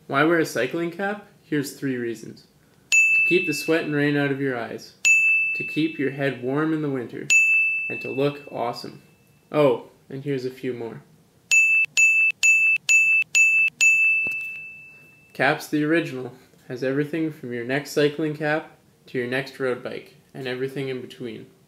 Why wear a cycling cap? Here's 3 reasons. To keep the sweat and rain out of your eyes, to keep your head warm in the winter, and to look awesome. Oh, and here's a few more. Caps the Original has everything from your next cycling cap to your next road bike, and everything in between.